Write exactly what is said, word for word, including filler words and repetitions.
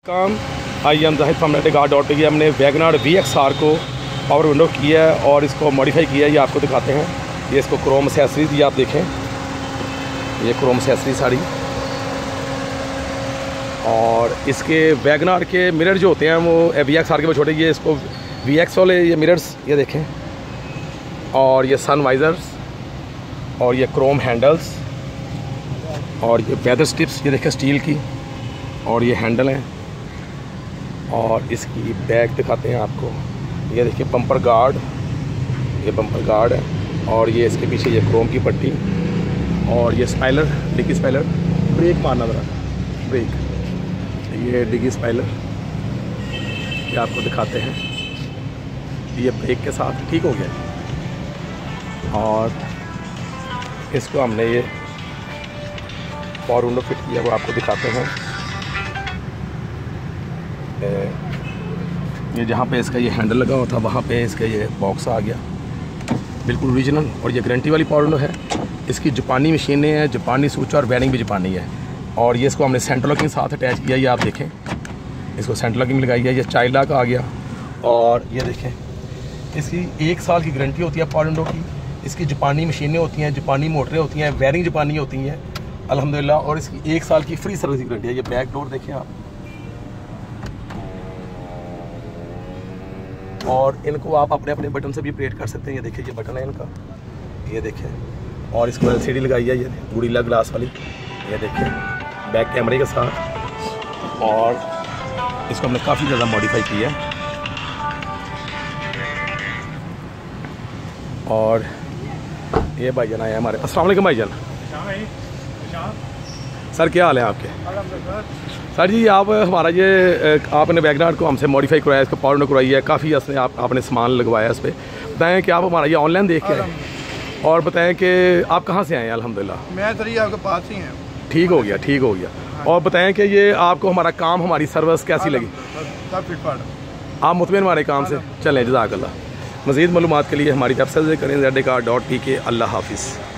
काम I am Zahid from नेटेगार्ड dot की। हमने वैगनार वी एक्स आर को पावर विंडो किया है और इसको मॉडिफाई किया है, ये आपको दिखाते हैं। ये इसको क्रोम एक्सेसरीज, ये आप देखें, ये क्रोम एक्सेसरीज सारी। और इसके वैगनार के मिरर जो होते हैं वो वी एक्स आर के वो छोटे, ये इसको वी एक्स वाले ये मिरर्स ये देखें। और ये सन वाइजर्स और ये क्रोम हैंडल्स और ये वेदर स्ट्रिप्स ये देखें स्टील की, और ये हैंडल हैं। और इसकी बैग दिखाते हैं आपको, ये देखिए बम्पर गार्ड, ये बम्पर गार्ड है। और ये इसके पीछे ये क्रोम की पट्टी और ये स्पाइलर, डिगी स्पाइलर, ब्रेक मारना ज़रा, ब्रेक, ये डिगी स्पाइलर ये आपको दिखाते हैं, ये ब्रेक के साथ ठीक हो गया। और इसको हमने ये पावर विंडो फिट किया, वो आपको दिखाते हैं। ये जहाँ पे इसका ये हैंडल लगा हुआ था वहाँ पे इसका ये बॉक्स आ गया, बिल्कुल ओरिजिनल। और ये गारंटी वाली पावर विंडो है। इसकी जापानी मशीनें हैं, जापानी स्विच और वायरिंग भी जापानी है। और ये इसको हमने सेंटर लॉकिंग साथ अटैच किया, ये आप देखें, इसको सेंटर लॉकिंग लगाई है। ये चाइल्ड लॉक आ गया। और ये देखें, इसकी एक साल की गारंटी होती है पावर विंडो की। इसकी जापानी मशीनें होती हैं, जापानी मोटरें होती हैं, वायरिंग जापानी होती हैं अल्हम्दुलिल्लाह। और इसकी एक साल की फ्री सर्विस की गारंटी है। ये बैक डोर देखें आप, और इनको आप अपने अपने बटन से भी ऑपरेट कर सकते हैं। ये देखिए, ये बटन है इनका, ये देखें। और इसको एल सी डी लगाई है, ये गुड़ीला ग्लास वाली, ये देखें, बैक कैमरे के साथ। और इसको हमने काफ़ी ज़्यादा मॉडिफाई किया है। और ये भाईजान आए हमारे। अस्सलाम वालेकुम भाईजान। सर क्या हाल है आपके? सर जी, आप हमारा ये आपने वैगनार को हमसे मॉडिफाई करवाया, इसको पावर विंडो करवाई है, काफ़ी असने आप आपने सामान लगवाया इस पर। बताएं कि आप हमारा ये ऑनलाइन देख के आए, और बताएं कि आप कहाँ से आए हैं? अल्हम्दुलिल्लाह मैं तो ये आपके पास ही हैं। ठीक हो गया, ठीक हो गया। और बताएं कि ये आपको हमारा काम, हमारी सर्विस कैसी लगी? आप मुतमईन हमारे काम से? चलें, जज़ाकल्लाह। मज़ीद मालूमात के लिए हमारी वेबसाइट करें Z A car dot T K. अल्लाह हाफिज़।